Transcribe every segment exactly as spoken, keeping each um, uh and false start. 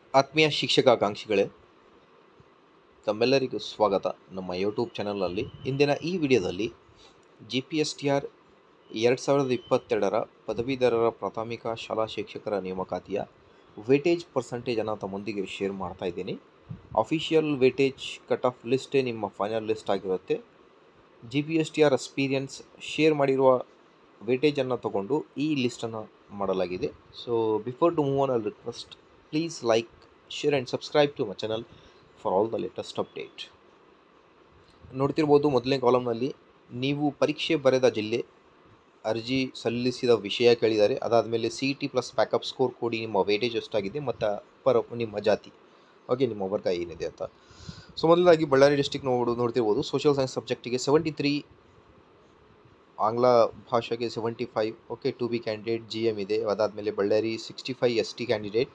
ಆತ್ಮೀಯ ಶಿಕ್ಷಕಾಕಾಂಕ್ಷಿಗಳೇ, ತಮ್ಮೆಲ್ಲರಿಗೂ ಸ್ವಾಗತ ನಮ್ಮ ಯೂಟ್ಯೂಬ್ ಚಾನಲಲ್ಲಿ. ಇಂದಿನ ಈ ವಿಡಿಯೋದಲ್ಲಿ G P S T R ಎರಡು ಸಾವಿರದ ಇಪ್ಪತ್ತೆರಡರ ಪದವೀಧರರ ಪ್ರಾಥಮಿಕ ಶಾಲಾ ಶಿಕ್ಷಕರ ನೇಮಕಾತಿಯ ವೇಟೇಜ್ ಪರ್ಸಂಟೇಜನ್ನು ತಮ್ಮೊಂದಿಗೆ ಶೇರ್ ಮಾಡ್ತಾ ಇದ್ದೀನಿ. ಅಫಿಷಿಯಲ್ ವೇಟೇಜ್ ಕಟ್ ಆಫ್ ಲಿಸ್ಟೇ ನಿಮ್ಮ ಫೈನಲ್ ಲಿಸ್ಟ್ ಆಗಿರುತ್ತೆ. G P S T R experience share ಮಾಡಿರುವ ವೇಟೇಜನ್ನು ತಗೊಂಡು ಈ ಲಿಸ್ಟನ್ನು ಮಾಡಲಾಗಿದೆ. So before to move on, I request please like, share and subscribe to my channel for all the latest update. ನೋಡ್ತಿರ್ಬೋದು, ಮೊದಲನೇ ಕಾಲಮ್ನಲ್ಲಿ ನೀವು ಪರೀಕ್ಷೆ ಬರೆದ ಜಿಲ್ಲೆ, ಅರ್ಜಿ ಸಲ್ಲಿಸಿದ ವಿಷಯ ಕೇಳಿದ್ದಾರೆ. ಅದಾದಮೇಲೆ C E T plus backup score ಕೂಡಿ ನಿಮ್ಮ ವೇಟೇಜ್ ಎಷ್ಟಾಗಿದೆ ಮತ್ತು ಪರ ನಿಮ್ಮ ಜಾತಿ, ಹಾಗೆ ನಿಮ್ಮ ವರ್ಗ ಏನಿದೆ ಅಂತ. ಸೊ ಮೊದಲಾಗಿ ಬಳ್ಳಾರಿ ಡಿಸ್ಟಿಕ್ ನೋಡು ನೋಡ್ತಿರ್ಬೋದು ಸೋಷಿಯಲ್ ಸೈನ್ಸ್ ಸಬ್ಜೆಕ್ಟಿಗೆ ಸೆವೆಂಟಿ ತ್ರೀ, ಆಂಗ್ಲ ಭಾಷೆಗೆ seventy five, okay two B candidate G M ಇದೆ. ಅದಾದಮೇಲೆ Ballari sixty five S T candidate.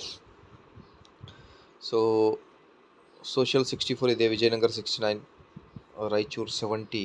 So social sixty four ಇದೆ, Vijayanagara sixty nine, Raichur seventy.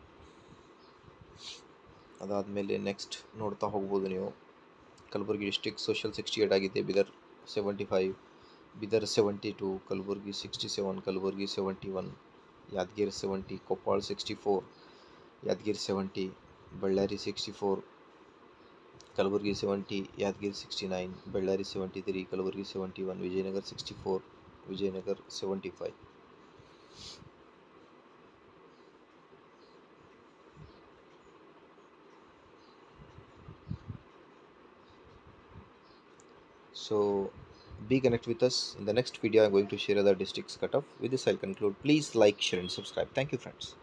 ಅದಾದಮೇಲೆ ನೆಕ್ಸ್ಟ್ ನೋಡ್ತಾ ಹೋಗ್ಬೋದು ನೀವು. Kalaburagi district social sixty eight ಆಗಿದೆ, Bidar seventy five, Bidar seventy two, Kalaburagi sixty seven, Kalaburagi seventy one, Yadgir seventy, Koppal sixty four, Yadgir seventy, Ballari sixty four, Kalaburagi seventy, Yadgir sixty nine, Ballari seventy three, Kalaburagi seventy one, Vijayanagara sixty four, Vijayanagara seventy five. So be connect with us in the next video. I'm going to share other districts cut off. With this I'll conclude. Please like, share and subscribe. Thank you friends.